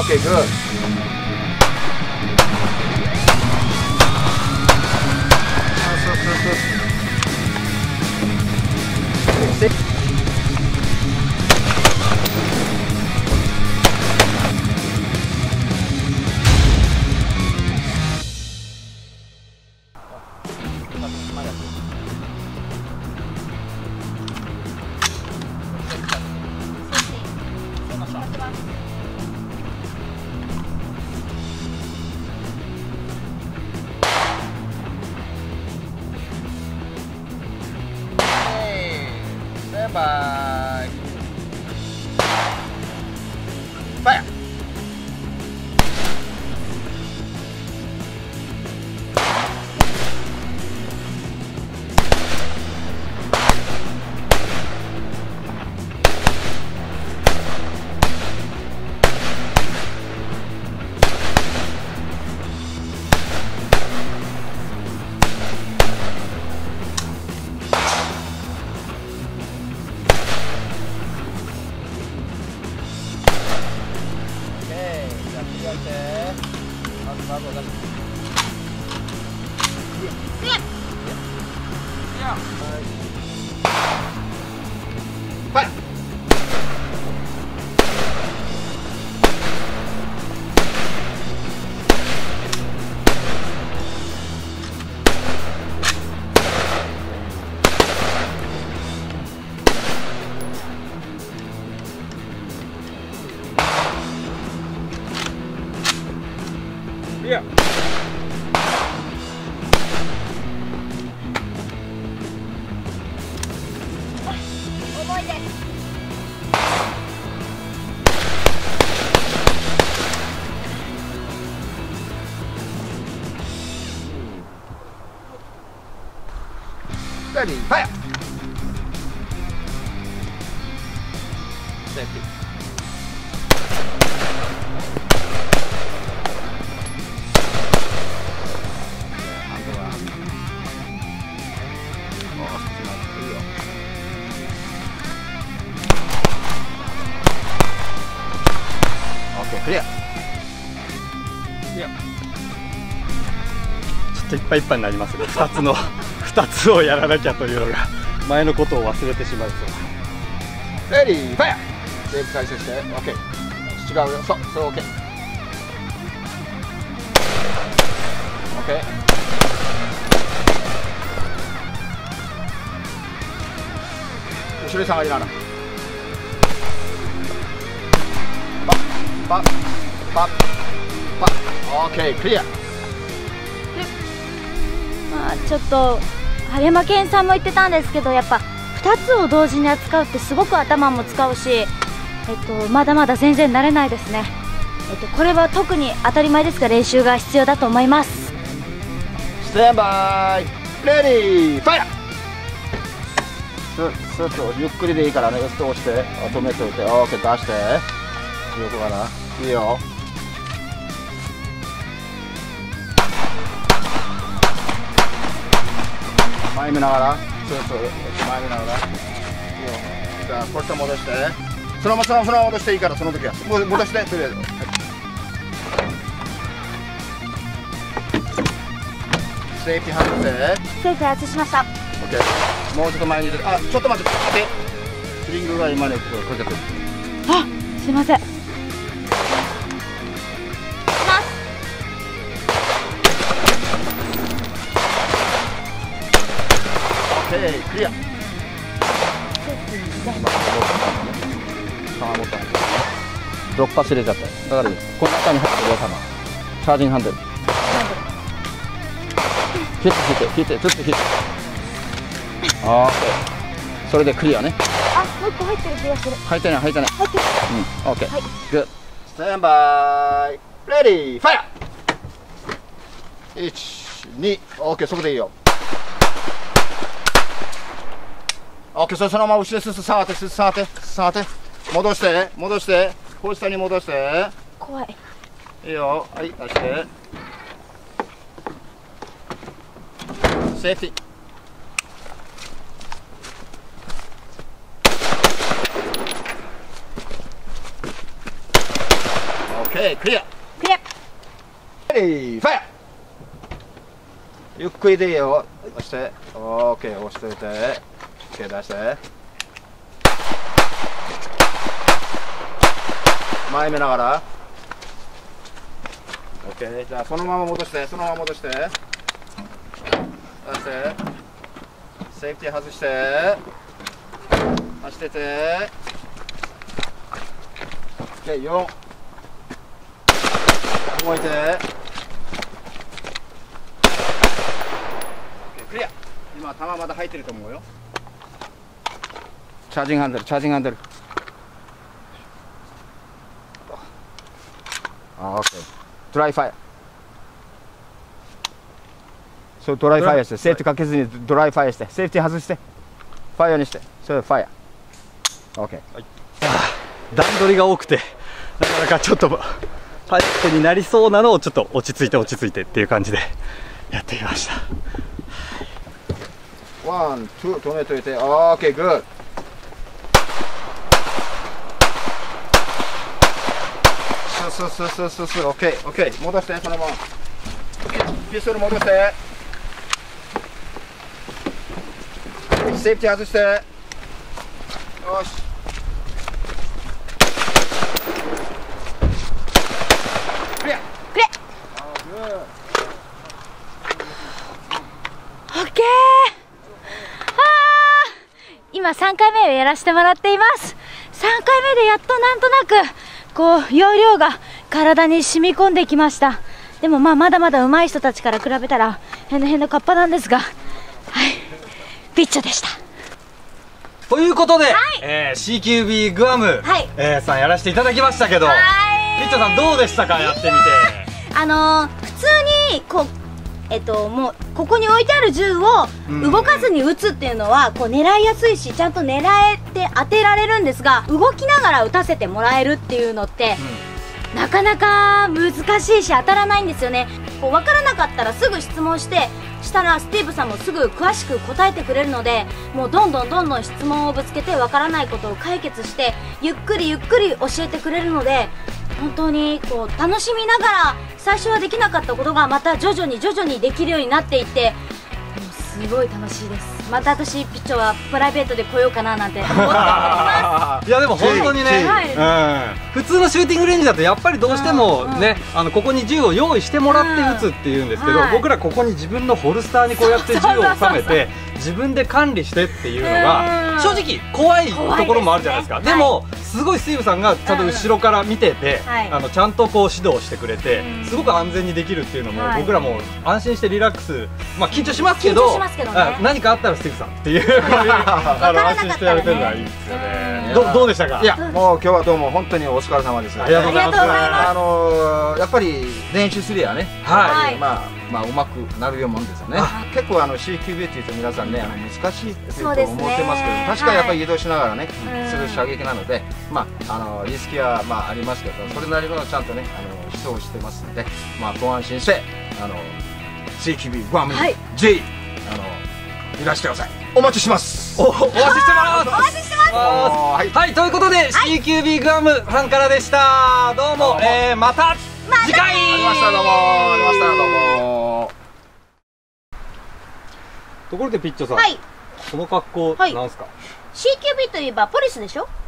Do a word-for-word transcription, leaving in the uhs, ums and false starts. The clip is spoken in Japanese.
Okay, good. Sit. Stand by. Fire. Fire. Yeah. Ready, fire! Safety. Okay, clear. Yeah. ちょっといっぱいいっぱいになりますね。ふたつのふたつをやらなきゃというのが前のことを忘れてしまいそう。 レディーファイア。セーフ再生して OK。 違うよ。そうそれ OK。 OK。 後ろに下がりながらパッパッパッパッ OK クリア。 まあちょっと春山健さんも言ってたんですけど、やっぱふたつを同時に扱うってすごく頭も使うし、えっと、まだまだ全然慣れないですね。えっと、これは特に当たり前ですが練習が必要だと思います。 スタンバイレディーファイア。スッとゆっくりでいいからね。スッと押して止めておいて OK 出して横かないいよ。前見ながらそうそう前見ながらいいよ。じゃあこっち戻してそのままそのまま戻していいから、その時はもう戻してとりあえず、はい、セーフティー外してセーフ外しました。 OK。 もうちょっと前に出て、あちょっと待って待って、スリングが今ねこれかけてる。 あ、すいません。 OK クリア。ロックパス入れちゃった。だからこの中に入ってるよ、様チャージングハンドルヒットヒットヒットヒットヒット OK。 それでクリアね。 あ、もう一個入ってる気がする。 入ってない入ってない入ってる。 うん OK、はい、グッド。スタンバイレディーファイア。いち、に OK。 そこでいいよ。 OK。 それそのまま後ろすす触ってすす触って触って戻して戻してこう下に戻して。 怖い。 いいよ。はい出してセーフティー。OK ケー、クリア。 クリア。 レディーファイア。ゆっくりでいいよ。押して、オーケー、押しておいて、オーケー出して。前見ながら。オッケー、じゃあそのまま戻して、そのまま戻して。出して。セーフティー外して。走ってて。オッケー、よん。動いて。クリア。今球まだ入ってると思うよ。チャージングハンドル、チャージングハンドル。あ、オッケー。ドライファイア。そうドライファイアして、セーフティーかけずにドライファイアして、セーフティー外して、ファイアにして、それファイア。オッケー。 段取りが多くて、なかなかちょっとパニックになりそうなのをちょっと落ち着いて落ち着いてっていう感じでやってきました。 ワン、ツー、止めといて、オーケー、グッド。スースースースースー、オッケー、オッケー、戻して、そのまま。ピストル戻して。セーフティー外して。よし。クリア。 クリア。オッケー。あー、今さんかいめをやらせてもらっています。さんかいめでやっとなんとなくこう容量が体に染み込んできました。でもまあまだまだ上手い人たちから比べたらへのへのカッパなんですが、はい、ピッチョでした。 ということで、 はい、 えー、シーキュービー グアム、 はい、 えー、さんやらせていただきましたけど、ピッチョさんどうでしたか、やってみて。 あのー、普通にこうえっともうここに置いてある銃を動かずに撃つっていうのはこう狙いやすいし、ちゃんと狙えて当てられるんですが、動きながら撃たせてもらえるっていうのって、うん、なかなか難しいし当たらないんですよね。こう分からなかったらすぐ質問してしたらスティーブさんもすぐ詳しく答えてくれるので、もうどんどんどんどん質問をぶつけて分からないことを解決してゆっくりゆっくり教えてくれるので、本当にこう楽しみながら最初はできなかったことがまた徐々に徐々にできるようになっていって、もうすごい楽しいです。また私ピッチョはプライベートで来ようかななんて思っております。 いやでも本当にね、はい、うん、普通のシューティングレンジだとやっぱりどうしてもね、うん、あのここに銃を用意してもらって撃つっていうんですけど、うん、僕らここに自分のホルスターにこうやって銃を収めて自分で管理してっていうのが正直怖いところもあるじゃないですか。でもすごいスティーブさんがちゃんと後ろから見てて、あのちゃんとこう指導してくれて、すごく安全にできるっていうのも僕らも安心してリラックス、まあ緊張しますけど、何かあったらスティーブさんっていうあの安心してやれてるのはいいですよね。どどうでしたか？ いやもう今日はどうも本当にお疲れ様です。 ありがとうございます。 あのやっぱり練習すりゃね、 はい、 まあまあうまくなるようもんですよね。結構あの シーキュービー っていうと皆さんね、あの難しいと思ってますけど、確かにやっぱり移動しながらねする射撃なので、まああのリスキはまあありますけど、それなりのちゃんとねあの指導してますので、まあご安心してあの シーキュービー グアム J あのいらしてください。お待ちしてます。 お、お待ちしてます。 お待ちしてます。 はい、はい、ということで、はい、シーキュービー グアムさんからでした。どうも、えー、また次回。 ありました、どうもありました、どうも。 ところでピッチョさん、 はい、 この格好、はい、なんすか？ シーキュービー といえばポリスでしょ？